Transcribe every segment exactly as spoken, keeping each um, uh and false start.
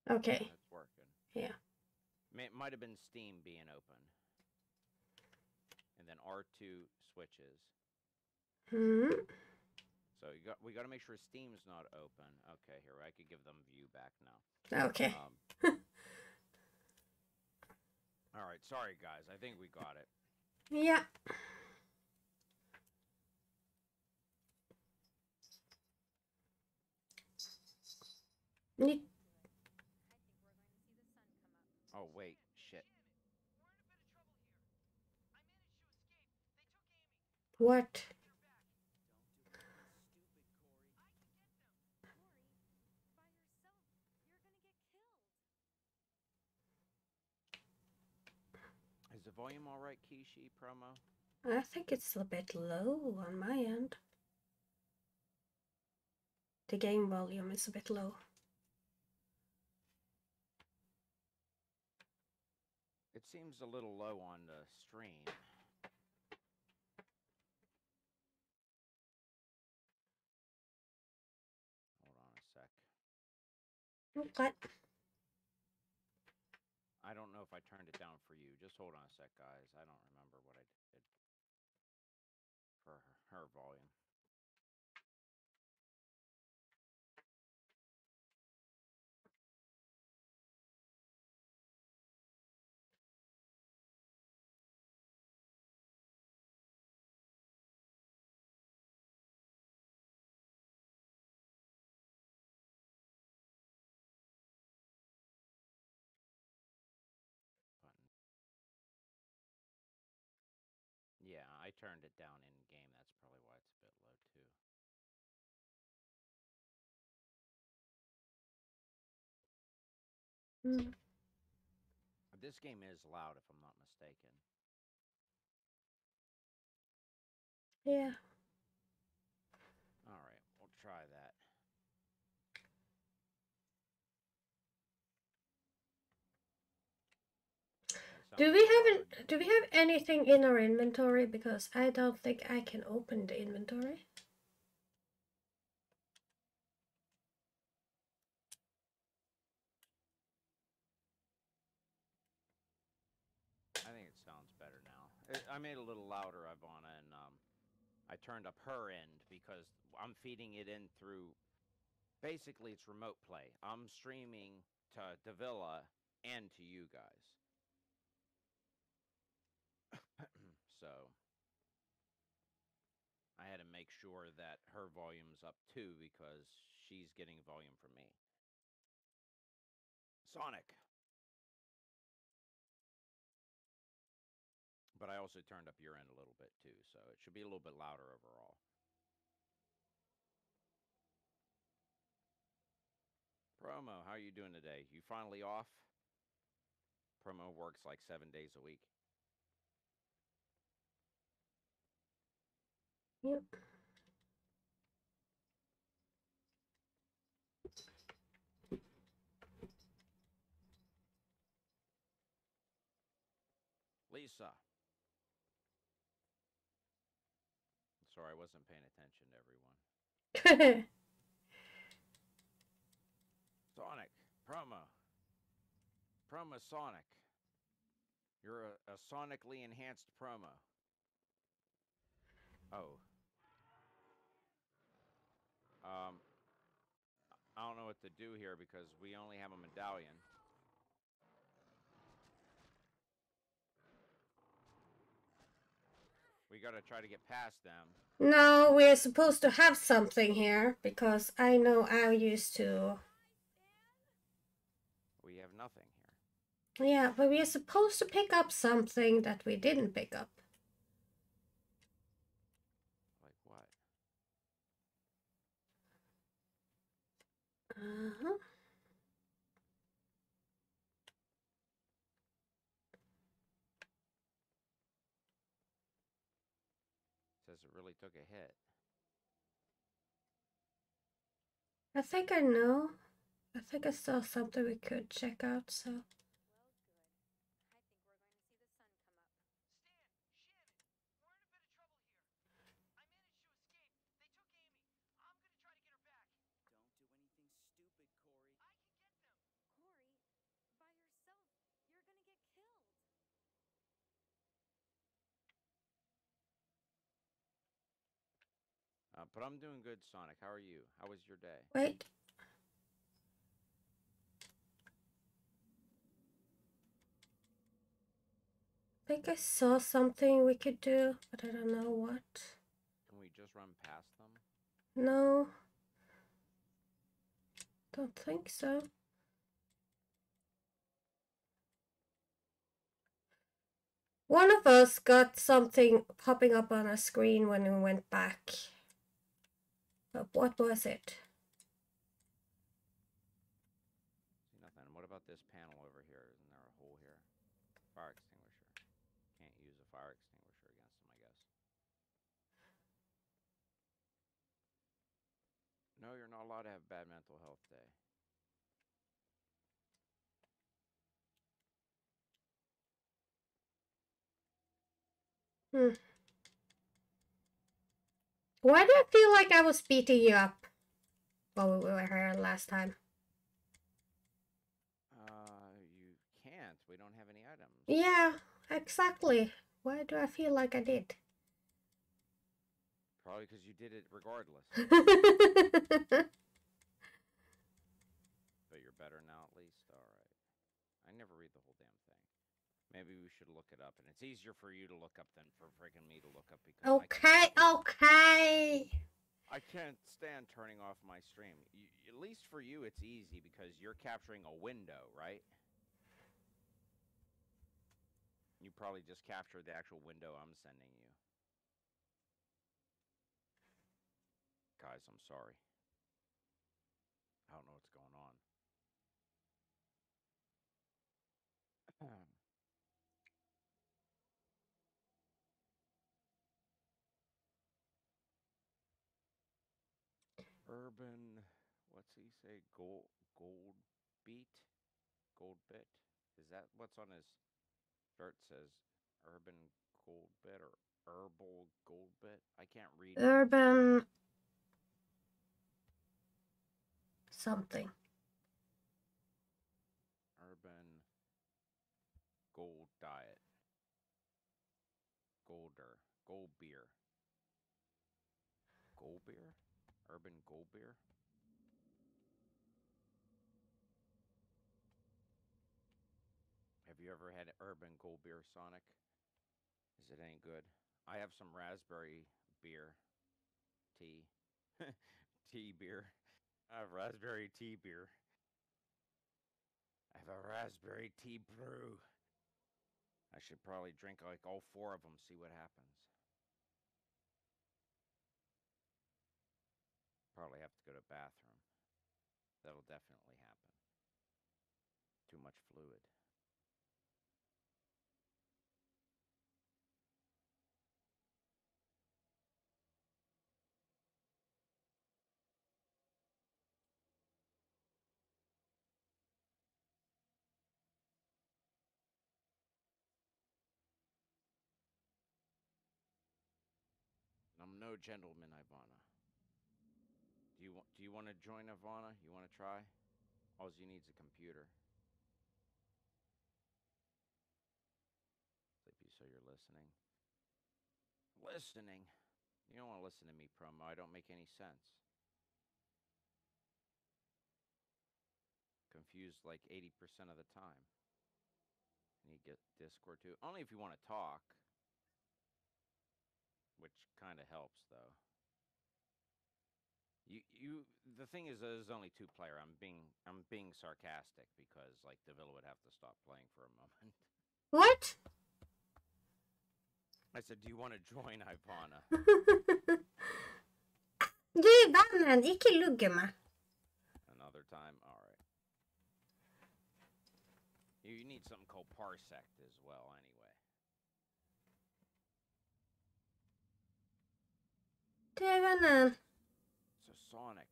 Okay. It's working. Yeah. It might have been Steam being open. And then R two switches. Hmm. So you got, we got to make sure Steam's not open. Okay, here, I could give them view back now. Okay. Um, all right, sorry, guys. I think we got it. Yeah. Need Oh, wait, shit. what? Is the volume all right, Kishi promo? I think it's a bit low on my end. The game volume is a bit low. It seems a little low on the stream. Hold on a sec. Okay. I don't know if I turned it down for you. Just hold on a sec, guys. I don't remember what I did for her, her volume. Yeah, I turned it down in game. That's probably why it's a bit low too. Mm. This game is loud, if I'm not mistaken. Yeah. All right, we'll try that. Do we have an, do we have anything in our inventory? Because I don't think I can open the inventory. I think it sounds better now. It, I made it a little louder, Ivana, and um, I turned up her end because I'm feeding it in through. Basically, it's remote play. I'm streaming to Davila and to you guys. So I had to make sure that her volume's up too because she's getting volume from me. Sonic. But I also turned up your end a little bit too, so it should be a little bit louder overall. Promo, how are you doing today? You finally off? Promo works like seven days a week. Yep. Lisa. Sorry, I wasn't paying attention to everyone. Sonic. Promo. Promo Sonic. You're a, a sonically enhanced promo. Oh. Um, I don't know what to do here because we only have a medallion. We gotta try to get past them. No, we're supposed to have something here because I know I used to. We have nothing here. Yeah, but we're supposed to pick up something that we didn't pick up. Like what? Uh-huh. Says it really took a hit. I think I know. I think I saw something we could check out, so. but I'm doing good, Sonic. How are you? How was your day? Wait. I think I saw something we could do, but I don't know what. Can we just run past them? No. Don't think so. One of us got something popping up on our screen when we went back. But what was it? See nothing. What about this panel over here? Isn't there a hole here? Fire extinguisher. Can't use a fire extinguisher against them, I guess. No, you're not allowed to have bad mental health day. Hmm. Why do I feel like I was beating you up while we were here last time? Uh, you can't. We don't have any items. Yeah, exactly. Why do I feel like I did? Probably because you did it regardless. But you're better now at least? Alright. I never read the whole damn thing. Maybe we should look it up. And it's easier for you to look up than for friggin' me to look up because Okay, I okay. I can't stand turning off my stream. You, at least for you, it's easy because you're capturing a window, right? You probably just captured the actual window I'm sending you. Guys, I'm sorry. I don't know what's going on. Urban, what's he say? Gold, gold beat? Gold bit? Is that what's on his shirt? Says urban gold bit or herbal gold bit? I can't read. Urban something. Urban gold diet. Golder. Gold beer. Gold beer? Urban gold beer? Have you ever had urban gold beer, Sonic? Is it any good? I have some raspberry beer. Tea. Tea beer. I have raspberry tea beer. I have a raspberry tea brew. I should probably drink like all four of them, see what happens. Probably have to go to the bathroom. That'll definitely happen. Too much fluid. I'm no gentleman, Ivana. Do you want? Do you want to join Ivana? You want to try? All you need is a computer. Sleepy, so you're listening. Listening. You don't want to listen to me promo. I don't make any sense. Confused like eighty percent of the time. And you get Discord too. Only if you want to talk. Which kind of helps, though. You, you. The thing is, there's only two player. I'm being, I'm being sarcastic because, like, Deville would have to stop playing for a moment. What? I said, do you want to join Ivana? Du är vännen, ikke lugge meg. Another time? Alright. You, you need something called Parsect as well, anyway. Du är vännen. So, Sonic.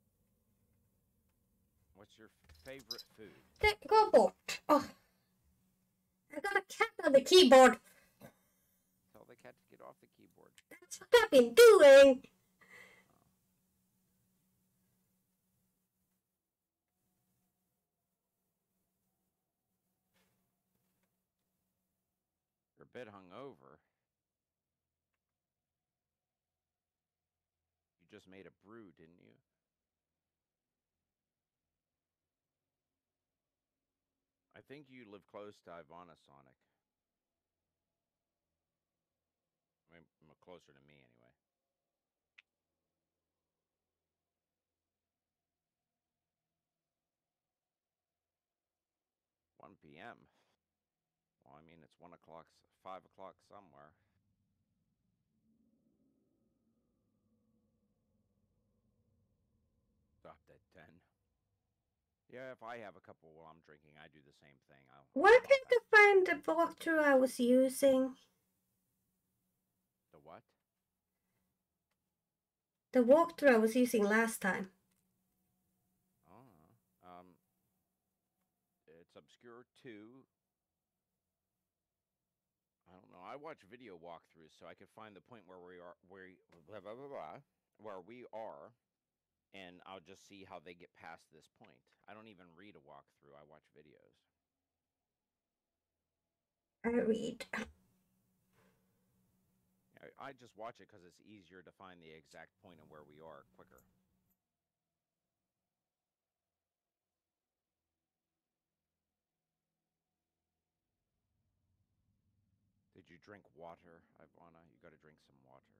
What's your favorite food? Det, gå bort. Oh. I got a cat on the keyboard. Tell the cat to get off the keyboard. That's what I've been doing. You're a bit hungover. You just made a brew, didn't you? I think you live close to Ivana, Sonic. I mean, m- closer to me anyway. one p m. Well, I mean, it's one o'clock, five o'clock somewhere. Stopped at ten. Yeah, if I have a couple while I'm drinking, I do the same thing. I'll, I'll Where stop can at I find the walkthrough I was using? the what? The walkthrough I was using last time. Oh, um, it's ObsCure two. I don't know. I watch video walkthroughs so I can find the point where we are, where blah, blah, blah, blah, where we are, and I'll just see how they get past this point. I don't even read a walkthrough. I watch videos. I read. I, I just watch it because it's easier to find the exact point of where we are quicker. Did you drink water, Ivana? You got to drink some water.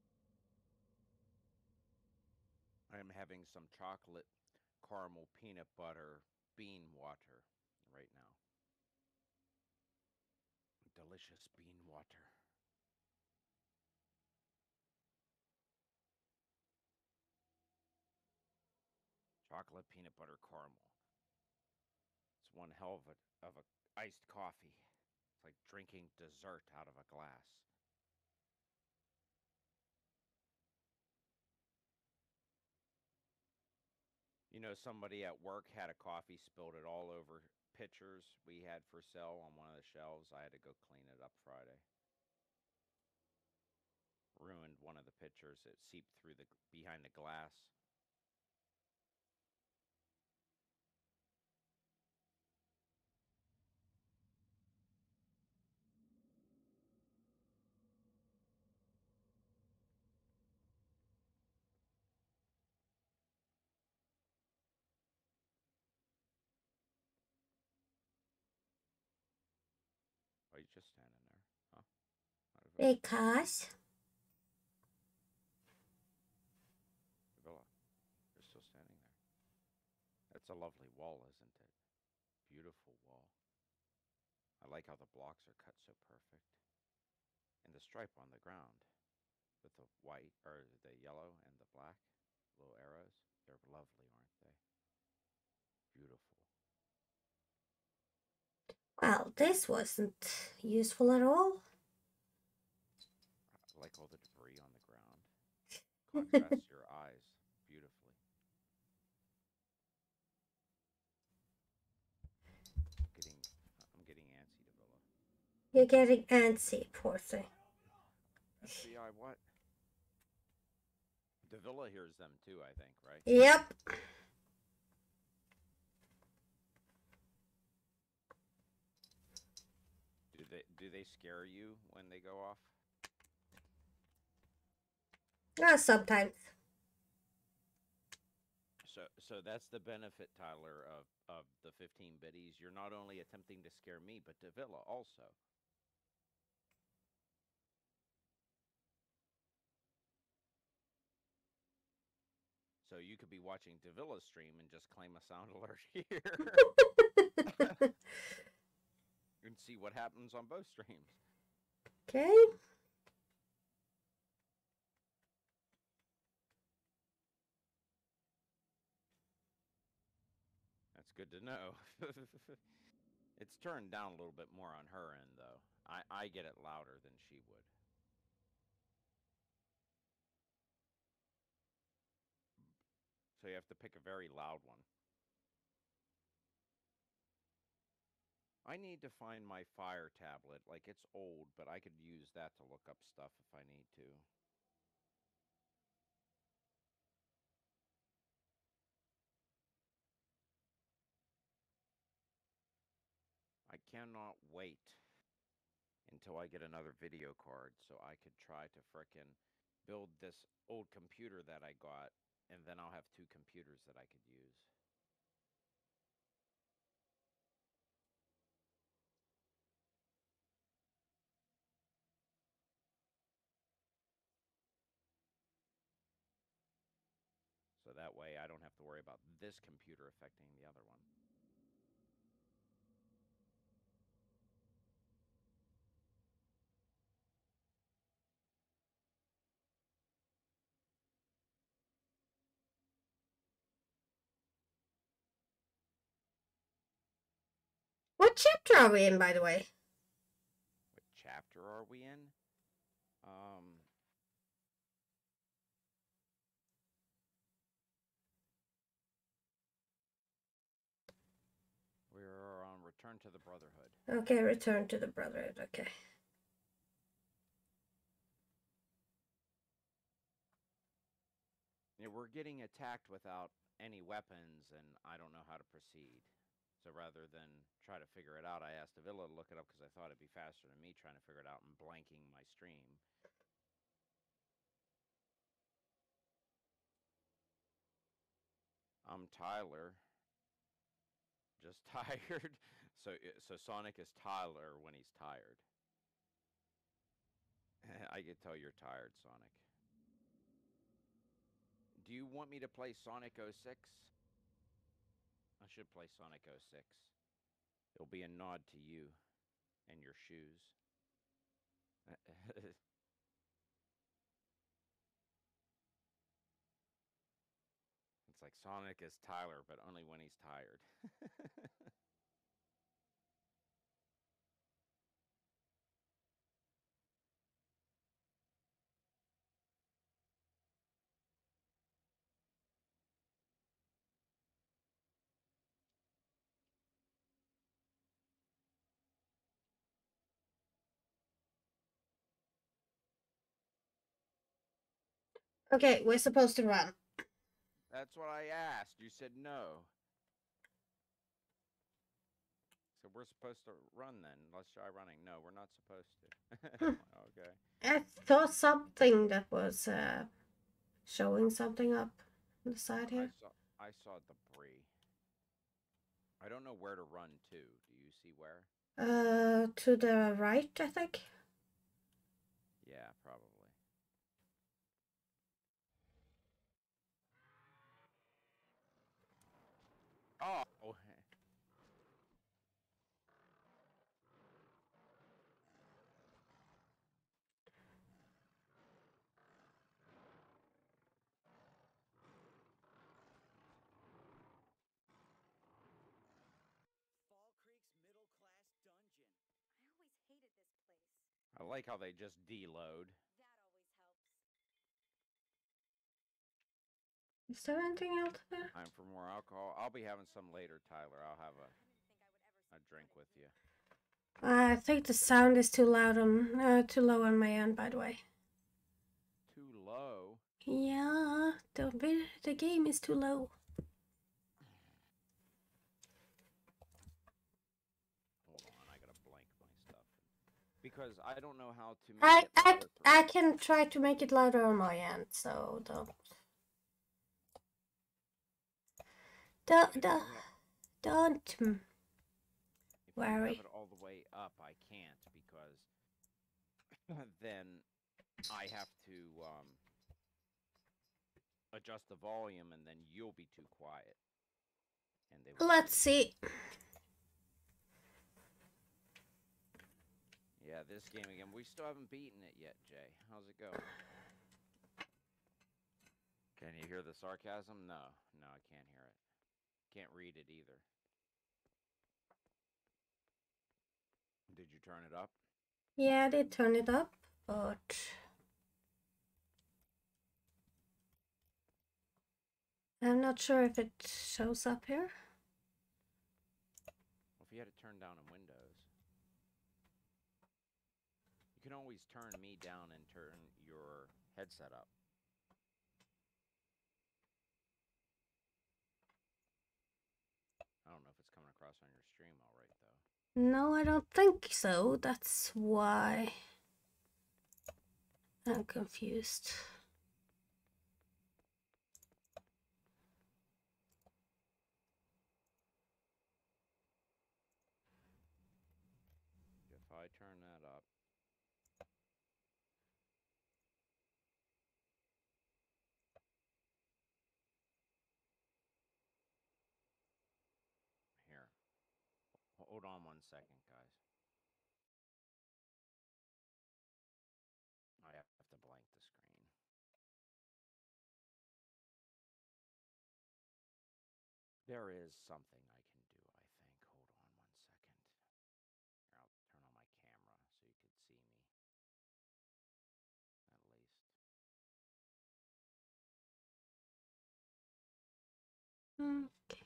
I am having some chocolate caramel peanut butter bean water right now. Delicious bean water. Chocolate peanut butter caramel. It's one hell of a of a iced coffee. It's like drinking dessert out of a glass. You know, somebody at work had a coffee, spilled it all over pitchers we had for sale on one of the shelves. I had to go clean it up Friday. Ruined one of the pitchers. It seeped through the behind the glass. Why are you just standing there? Huh? Because. Villa, you're still standing there. That's a lovely wall, isn't it? Beautiful wall. I like how the blocks are cut so perfect. And the stripe on the ground with the white, or the yellow and the black little arrows. They're lovely, aren't they? Beautiful. Well, this wasn't useful at all. I like all the debris on the ground. Contrasts your eyes beautifully. I'm getting, I'm getting antsy, Davila. You're getting antsy, poor thing. F B I, what? Davila hears them too, I think, right? Yep. Do they do they scare you when they go off? Uh, sometimes. So so that's the benefit, Tyler, of of the fifteen biddies. You're not only attempting to scare me, but Davila also. So you could be watching Davila's stream and just claim a sound alert here. And see what happens on both streams. Okay. That's good to know. It's turned down a little bit more on her end, though. I, I get it louder than she would. So you have to pick a very loud one. I need to find my Fire tablet. Like, it's old, but I could use that to look up stuff if I need to. I cannot wait until I get another video card so I could try to frickin' build this old computer that I got, and then I'll have two computers that I could use. So that way I don't have to worry about this computer affecting the other one. What chapter are we in, by the way? What chapter are we in? Um, we're on Return to the Brotherhood. Okay, Return to the Brotherhood. Okay. Yeah, we're getting attacked without any weapons, and I don't know how to proceed. So rather than try to figure it out, I asked Avila to look it up because I thought it'd be faster than me trying to figure it out and blanking my stream. I'm Tyler. Just tired. So so Sonic is Tyler when he's tired. I can tell you're tired, Sonic. Do you want me to play Sonic oh six? I should play Sonic oh six. It'll be a nod to you and your shoes. It's like Sonic is Tyler, but only when he's tired. Okay, we're supposed to run. That's what I asked. You said no. So we're supposed to run then. Let's try running. No, we're not supposed to. Okay. I saw something that was uh, showing something up on the side here. I saw, I saw debris. I don't know where to run to. Do you see where? Uh, to the right, I think. Yeah, probably. Oh. I like how they just deload. Is there anything else there? Time for more alcohol. I'll be having some later, Tyler. I'll have a a drink with you. I think the sound is too loud on, uh, too low on my end, by the way. Too low? Yeah, the, the game is too low. Hold on, I gotta blank my stuff. Because I don't know how to make I, it I, louder. I can try to make it louder on my end, so don't. Don't, don't, don't worry. If you have it all the way up, I can't because then I have to um, adjust the volume, and then you'll be too quiet. And they Let's see. Yeah, this game again. We still haven't beaten it yet, Jay. How's it going? Can you hear the sarcasm? No, no, I can't hear it. Can't read it either. Did you turn it up? Yeah, I did turn it up, but I'm not sure if it shows up here. Well, if you had it turned down in Windows, you can always turn me down and turn your headset up. I don't know if it's coming across on your stream all right, though. No, I don't think so. That's why I'm confused. I turn that up? Here. Hold on one second, guys. I have to blank the screen. There is something I can do, I think. Hold on one second. Here, I'll turn on my camera so you can see me. At least. Okay.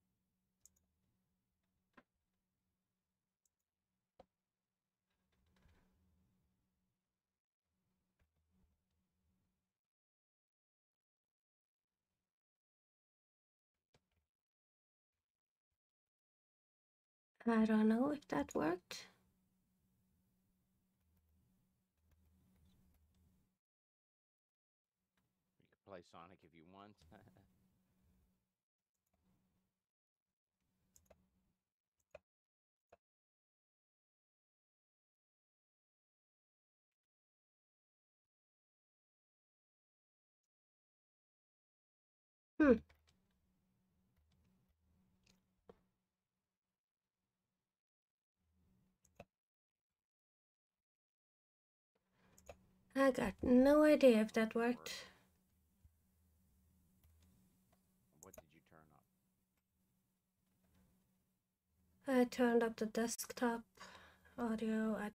I don't know if that worked. You can play Sonic if you want. Hmm. I got no idea if that worked. What did you turn up? I turned up the desktop audio. I